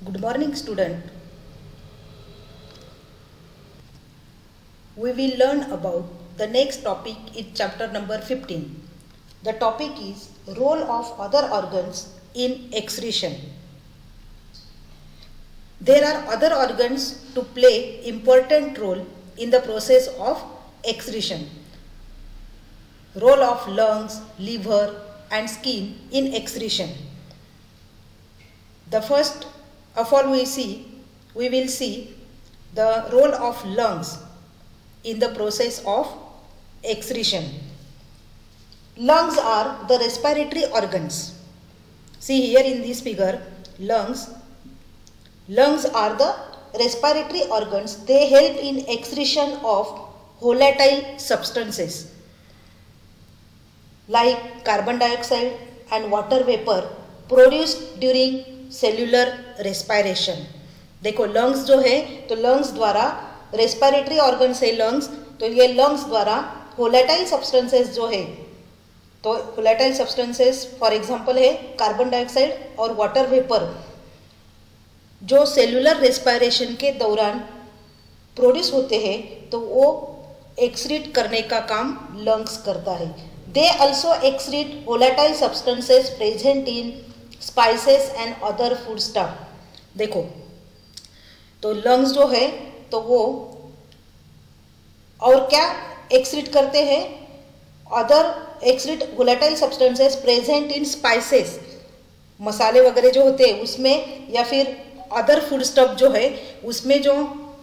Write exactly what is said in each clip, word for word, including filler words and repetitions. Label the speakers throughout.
Speaker 1: Good morning, student. We will learn about the next topic in chapter number fifteen. The topic is role of other organs in excretion. There are other organs to play important role in the process of excretion. Role of lungs, liver and skin in excretion. The first of all we see, we will see the role of lungs in the process of excretion. Lungs are the respiratory organs. See here in this figure, lungs. Lungs are the respiratory organs. They help in excretion of volatile substances like carbon dioxide and water vapor produced during cellular respiration. देखो lungs जो है तो lungs द्वारा respiratory organs है lungs, तो ये lungs द्वारा volatile substances जो है, तो वोलेटाइल सब्सटेंसेस फॉर एग्जांपल है कार्बन डाइऑक्साइड और वाटर वेपर, जो सेल्यूलर रेस्पायरेशन के दौरान प्रोड्यूस होते हैं तो वो एक्सक्रीट करने का काम लंग्स करता है. They also excrete volatile substances present in spices and other food stuff. देखो तो लंग्स जो है तो वो और क्या एक्सक्रीट करते हैं, other excrete volatile substances present in spices, मसाले वगैरह जो होते हैं उसमें, या फिर अदर फूड स्टफ जो है उसमें जो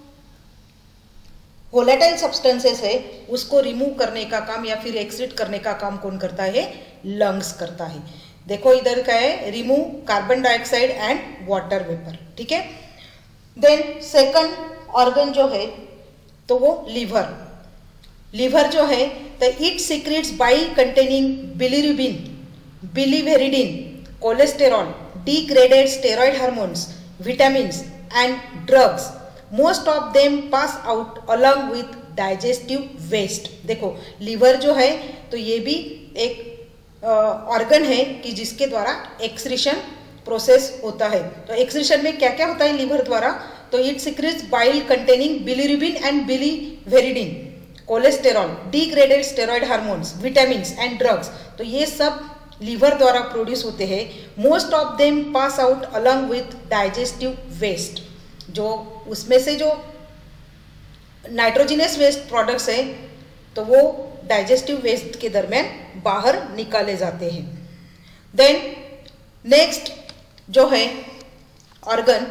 Speaker 1: वोलेटाइल सब्सटेंसेस है उसको रिमूव करने का काम या फिर एक्सक्रीट करने का काम कौन करता है, लंग्स करता है. देखो इधर क्या है, remove carbon dioxide and water vapour. ठीक है. देन सेकंड ऑर्गन जो है तो वो लिवर. लिवर जो है तो it secretes bile containing bilirubin, biliverdin, cholesterol, degraded steroid hormones, vitamins and drugs. Most of them pass out along with digestive waste. देखो लिवर जो है तो ये भी एक ऑर्गन uh, है कि जिसके द्वारा एक्सक्रीशन प्रोसेस होता है. तो एक्सक्रीशन में क्या क्या होता है लिवर द्वारा, तो it secretes bile containing bilirubin and biliverdin, cholesterol, degraded steroid hormones, vitamins and drugs. तो ये सब लिवर द्वारा प्रोड्यूस होते हैं. Most of them pass out along with digestive waste. जो उसमें से जो नाइट्रोजिनस वेस्ट प्रोडक्ट्स है तो वो डाइजेस्टिव वेस्ट के दरमियान बाहर निकाले जाते हैं. देन नेक्स्ट जो है organ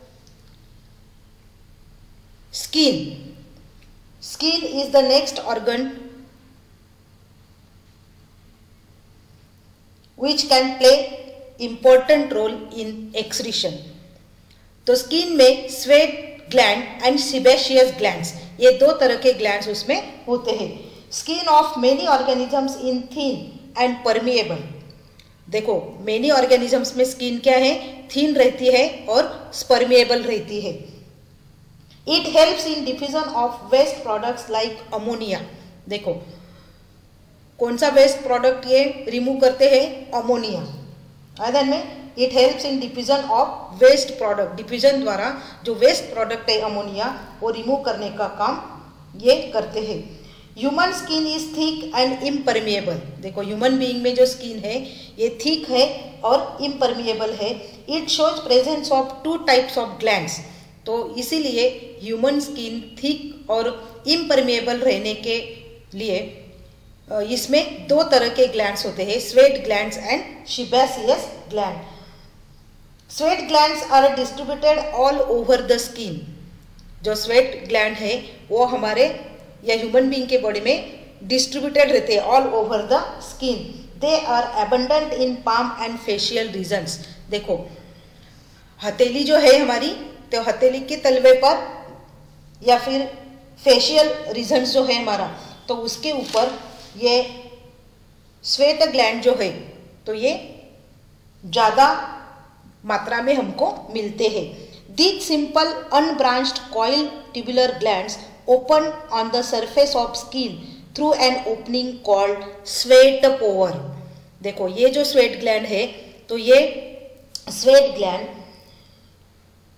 Speaker 1: skin. Skin is the next organ which can play important role in excretion. तो स्किन में sweat gland and sebaceous glands, ये दो तरह के ग्लैंड्स उसमें होते हैं. Skin of many organisms in thin and permeable. देखो मेनी ऑर्गेनिजम्स में स्किन क्या है, थिन रहती है और परमिएबल रहती है. It helps in diffusion of waste products like ammonia. देखो कौन सा वेस्ट प्रोडक्ट ये रिमूव करते हैं, अमोनिया. अदर में it helps in diffusion of waste product. Diffusion द्वारा जो वेस्ट प्रोडक्ट है अमोनिया वो रिमूव करने का काम ये करते हैं. Human skin is thick and impermeable. देखो ह्यूमन बीइंग में जो स्किन है ये थिक है और इम्परमिएबल है. It shows presence of two types of glands. तो इसीलिए ह्यूमन स्किन थिक और इम्परमिएबल रहने के लिए इसमें दो तरह के ग्लैंड्स होते हैं, sweat glands and sebaceous gland. Sweat glands are distributed all over the skin. जो स्वेट ग्लैंड है वो हमारे या ह्यूमन बीइंग के बॉडी में डिस्ट्रीब्यूटेड रहते हैं all over the skin. They are abundant in palm and facial regions. देखो हथेली जो है हमारी, तो हथेली के तलवे पर या फिर फेशियल रीजन्स जो है हमारा, तो उसके ऊपर ये स्वेट ग्लैंड जो है तो ये ज़्यादा मात्रा में हमको मिलते हैं. These simple unbranched coil tubular glands open on the surface of skin through an opening called sweat pore. देखो ये जो स्वेट ग्लैंड है तो ये sweat gland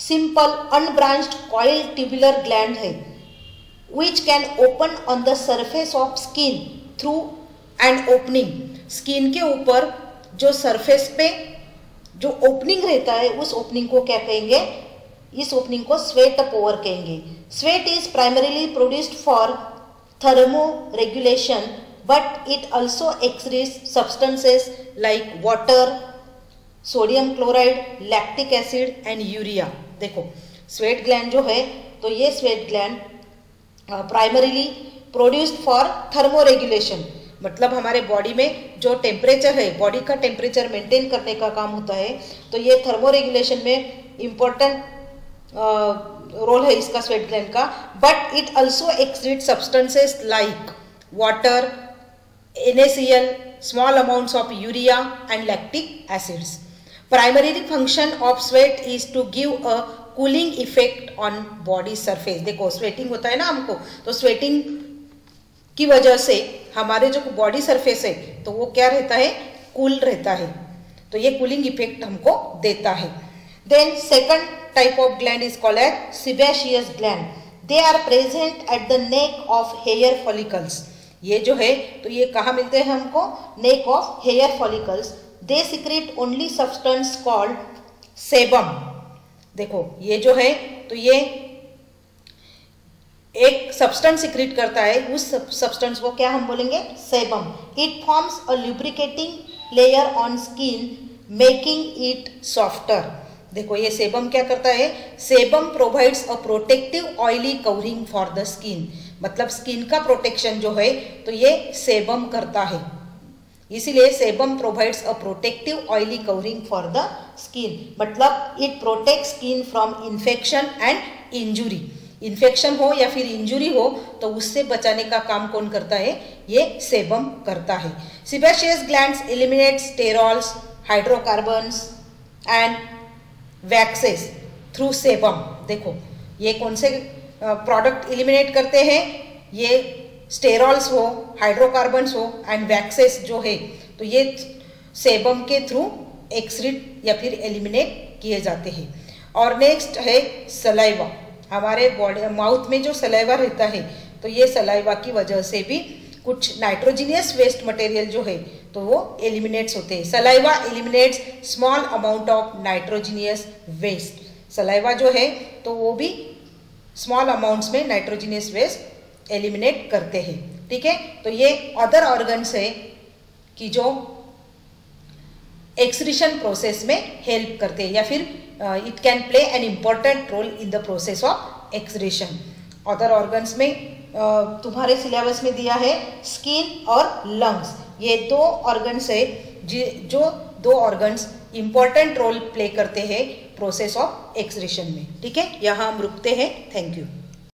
Speaker 1: simple unbranched coil tubular gland है which can open on the surface of skin through an opening. Skin के ऊपर जो सरफेस पे जो ओपनिंग रहता है उस ओपनिंग को क्या कहेंगे, इस ओपनिंग को स्वेट पोर कहेंगे. Sweat is primarily produced for thermoregulation but it also excretes substances like water, sodium chloride, lactic acid and urea. देखो स्वेट ग्लैंड जो है तो ये sweat gland primarily produced for thermoregulation, मतलब हमारे body में जो टेम्परेचर है, बॉडी का टेम्परेचर मेंटेन करने का काम होता है. तो ये थर्मो रेगुलेशन में इम्पोर्टेंट रोल है इसका स्वेट ग्लैंड का. But it also excrete substances like water, N A C L, small amounts of urea and lactic acids. Primary function of sweat is to give a cooling effect on body surface. देखो sweating होता है ना हमको, तो sweating की वजह से हमारे जो बॉडी सरफेस है तो वो क्या रहता है, कूल रहता है. तो ये कूलिंग इफेक्ट हमको देता है. Then second type of gland is called as sebaceous gland. They are present at the neck of hair follicles. ये जो है तो ये कहाँ मिलते हैं हमको, neck of hair follicles. They secrete only substance called sebum. देखो ये जो है तो ये एक सब्सटेंस सिक्रेट करता है, उस सब्सटेंस को क्या हम बोलेंगे, sebum. It forms a lubricating layer on skin making it softer. देखो ये सेबम क्या करता है, sebum provides a protective oily covering for the skin. मतलब स्किन का प्रोटेक्शन जो है तो ये सेबम करता है, इसीलिए sebum provides a protective oily covering for the skin. मतलब it protect skin from infection and injury. Infection हो या फिर इंजुरी हो तो उससे बचाने का काम कौन करता है, ये सेबम करता है. Sebaceous glands eliminate sterols, hydrocarbons and waxes through sebum. देखो ये कौन से प्रोडक्ट एलिमिनेट करते हैं, ये स्टेरॉल्स हो, हाइड्रोकार्बन्स हो एंड वैक्सेस जो है तो ये सेबम के थ्रू एक्सक्रीट या फिर एलिमिनेट किए जाते हैं. और नेक्स्ट है सलाइवा. हमारे बॉडी माउथ में जो सलाइवा रहता है तो ये सलाइवा की वजह से भी कुछ नाइट्रोजिनियस वेस्ट मटेरियल जो है तो वो एलिमिनेट्स होते हैं. Saliva eliminates small amount of nitrogenous waste. Saliva जो है तो वो भी स्मॉल अमाउंट्स में नाइट्रोजिनियस वेस्ट एलिमिनेट करते हैं. ठीक है, तो ये अदर ऑर्गन्स है कि जो एक्सक्रीशन प्रोसेस में हेल्प करते हैं या फिर it can play an important role in the process of excretion. Other organs में uh, तुम्हारे सिलेबस में दिया है स्किन और लंग्स. ये दो ऑर्गन्स है जो दो ऑर्गन्स इम्पॉर्टेंट रोल प्ले करते हैं प्रोसेस ऑफ एक्सक्रीशन में. ठीक है, यहाँ हम रुकते हैं. Thank you.